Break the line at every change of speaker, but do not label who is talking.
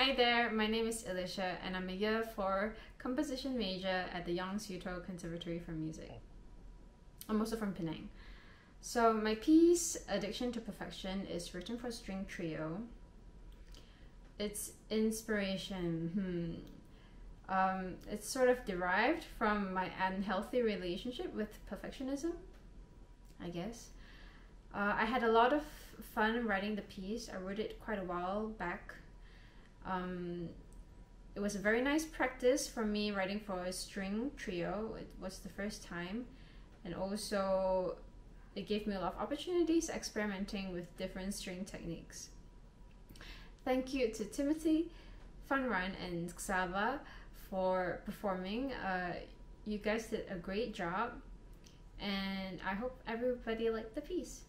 Hi there, my name is Ilysia and I'm a year 4 composition major at the Yong Conservatory for Music. I'm also from Penang. So my piece, Addiction to Perfection, is written for string trio. Its inspiration, it's sort of derived from my unhealthy relationship with perfectionism, I guess. I had a lot of fun writing the piece. I wrote it quite a while back. It was a very nice practice for me writing for a string trio. It was the first time, and also it gave me a lot of opportunities experimenting with different string techniques. Thank you to Timothy, Funrun, and Csaba for performing. You guys did a great job, and I hope everybody liked the piece.